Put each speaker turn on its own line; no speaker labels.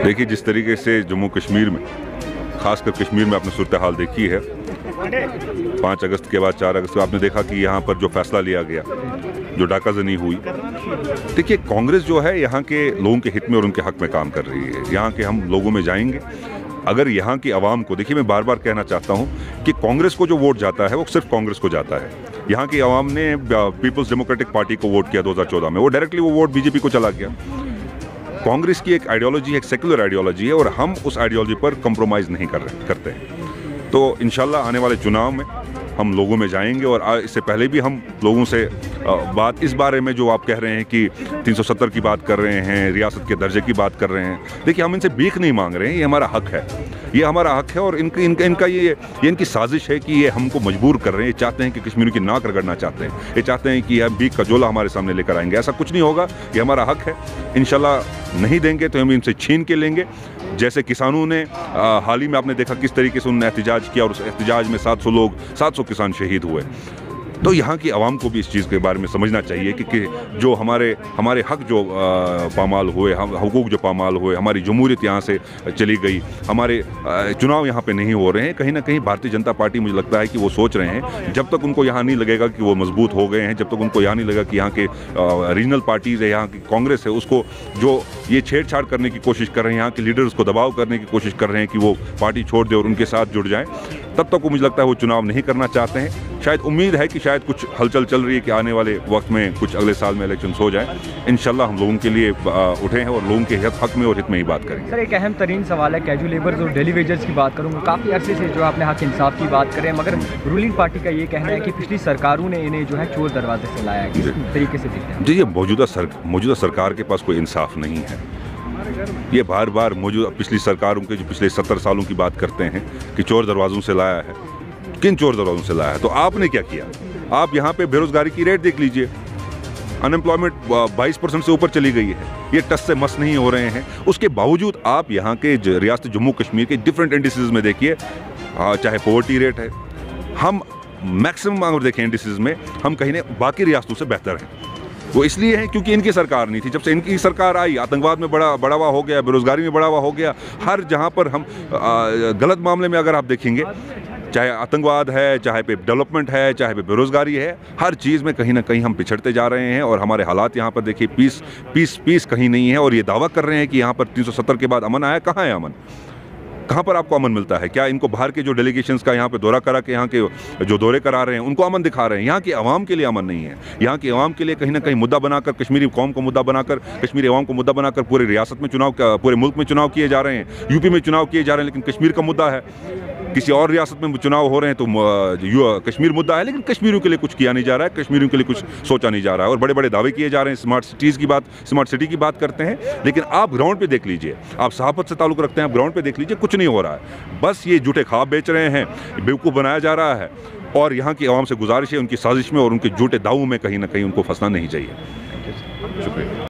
देखिए, जिस तरीके से जम्मू कश्मीर में, खासकर कश्मीर में आपने सूरत हाल देखी है, 5 अगस्त के बाद 4 अगस्त को आपने देखा कि यहाँ पर जो फैसला लिया गया, जो डाकाजनी हुई। देखिए, कांग्रेस जो है यहाँ के लोगों के हित में और उनके हक में काम कर रही है। यहाँ के हम लोगों में जाएंगे, अगर यहाँ की आवाम को, देखिए मैं बार बार कहना चाहता हूँ कि कांग्रेस को जो वोट जाता है वो सिर्फ कांग्रेस को जाता है। यहाँ की आवाम ने पीपल्स डेमोक्रेटिक पार्टी को वोट किया 2014 में, वो डायरेक्टली वो वोट बीजेपी को चला गया। कांग्रेस की एक आइडियोलॉजी है, एक सेकुलर आइडियोलॉजी है, और हम उस आइडियोलॉजी पर कंप्रोमाइज़ नहीं करते हैं। तो इंशाल्लाह आने वाले चुनाव में हम लोगों में जाएंगे, और इससे पहले भी हम लोगों से बात इस बारे में जो आप कह रहे हैं कि 370 की बात कर रहे हैं, रियासत के दर्जे की बात कर रहे हैं, देखिए हम इनसे भीख नहीं मांग रहे हैं, ये हमारा हक है, ये हमारा हक है। और इनका ये इनकी साजिश है कि ये हमको मजबूर कर रहे हैं, ये चाहते हैं कि कश्मीर की नाक रगड़ना चाहते हैं, ये चाहते हैं कि हम भीख का झोला हमारे सामने लेकर आएंगे। ऐसा कुछ नहीं होगा, ये हमारा हक है। इंशाल्लाह नहीं देंगे तो हम इनसे छीन के लेंगे। जैसे किसानों ने हाल ही में आपने देखा किस तरीके से उन्होंने एहतजाज किया, और उस एहतजाज में 700 किसान शहीद हुए। तो यहाँ की आवाम को भी इस चीज़ के बारे में समझना चाहिए कि जो हमारे हक जो पामाल हुए, हुकूक जो पामाल हुए, हमारी जमहूरियत यहाँ से चली गई, हमारे चुनाव यहाँ पे नहीं हो रहे हैं। कहीं ना कहीं भारतीय जनता पार्टी, मुझे लगता है कि वो सोच रहे हैं, जब तक उनको यहाँ नहीं लगेगा कि वो मजबूत हो गए हैं, जब तक उनको यहाँ नहीं लगेगा कि यहाँ के रीजनल पार्टीज़ है, यहाँ की कांग्रेस है, उसको जो ये छेड़छाड़ करने की कोशिश कर रहे हैं, यहाँ के लीडर्स को दबाव करने की कोशिश कर रहे हैं कि वो पार्टी छोड़ दे और उनके साथ जुड़ जाएँ, तब तक वो, मुझे लगता है, वो चुनाव नहीं करना चाहते हैं। शायद उम्मीद है कि शायद कुछ हलचल चल रही है कि आने वाले वक्त में कुछ अगले साल में इलेक्शंस हो जाए। इंशाल्लाह हम लोगों के लिए उठे हैं और लोगों के हक में और हित में ही बात करेंगे।
सर, एक अहम तरीन सवाल है, कैजुअल लेबर्स और डेली वेजर्स की बात करूँगा, काफ़ी अरसे से जो आपने हक इंसाफ की बात करें, मगर रूलिंग पार्टी का ये कहना है कि पिछली सरकारों ने इन्हें जो है चोर दरवाजे से लाया है। किस तरीके से देखते हैं
जी? ये मौजूदा सरकार के पास कोई इंसाफ नहीं है। ये बार बार मौजूदा पिछली सरकारों के, जो पिछले 70 सालों की बात करते हैं कि चोर दरवाजों से लाया है। किन चोर दरवाजों से लाया है? तो आपने क्या किया? आप यहाँ पे बेरोजगारी की रेट देख लीजिए, अनएम्प्लॉयमेंट 22% से ऊपर चली गई है, ये टस से मस नहीं हो रहे हैं। उसके बावजूद आप यहाँ के रियासत जम्मू कश्मीर के डिफरेंट इंडिसेस में देखिए, चाहे पॉवर्टी रेट है, हम मैक्सिमम अगर देखें इंडिसेस में, हम कहीं ने बाकी रियासतों से बेहतर हैं। वो इसलिए है क्योंकि इनकी सरकार नहीं थी। जब से इनकी सरकार आई, आतंकवाद में बढ़ावा हो गया, बेरोजगारी में बढ़ावा हो गया। हर जहाँ पर हम गलत मामले में अगर आप देखेंगे, चाहे आतंकवाद है, चाहे पे डेवलपमेंट है, चाहे पे बेरोजगारी है, हर चीज़ में कहीं ना कहीं हम पिछड़ते जा रहे हैं। और हमारे हालात यहाँ पर देखिए, पीस कहीं नहीं है। और ये दावा कर रहे हैं कि यहाँ पर 370 के बाद अमन आया। कहाँ है अमन? कहाँ पर आपको अमन मिलता है? क्या इनको बाहर के जो डेलीगेशंस का यहाँ पे दौरा करा के, यहाँ के जो दौरे करा रहे हैं, उनको अमन दिखा रहे हैं? यहाँ की आवाम के लिए अमन नहीं है। यहाँ की आवाम के लिए कहीं ना कहीं मुद्दा बनाकर, कश्मीरी कौम को मुद्दा बनाकर, कश्मीरी आवाम को मुद्दा बनाकर पूरे रियासत में चुनाव, पूरे मुल्क में चुनाव किए जा रहे हैं, यूपी में चुनाव किए जा रहे हैं, लेकिन कश्मीर का मुद्दा है। किसी और रियासत में चुनाव हो रहे हैं तो कश्मीर मुद्दा है, लेकिन कश्मीरियों के लिए कुछ किया नहीं जा रहा है, कश्मीरियों के लिए कुछ सोचा नहीं जा रहा है। और बड़े बड़े दावे किए जा रहे हैं, स्मार्ट सिटी की बात करते हैं, लेकिन आप ग्राउंड पे देख लीजिए, आप सहाफत से ताल्लुक़ रखते हैं, आप ग्राउंड पे देख लीजिए, कुछ नहीं हो रहा है। बस ये झूठे ख्वाब बेच रहे हैं, बेवकूफ़ बनाया जा रहा है। और यहाँ की आवाम से गुजारिश है, उनकी साजिश में और उनके झूठे दावों में कहीं ना कहीं उनको फंसना नहीं चाहिए। शुक्रिया।